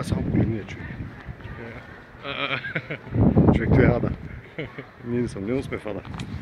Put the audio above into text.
samo polinijo čuj. Човек, това е ада. Ние не съм, не успев ада.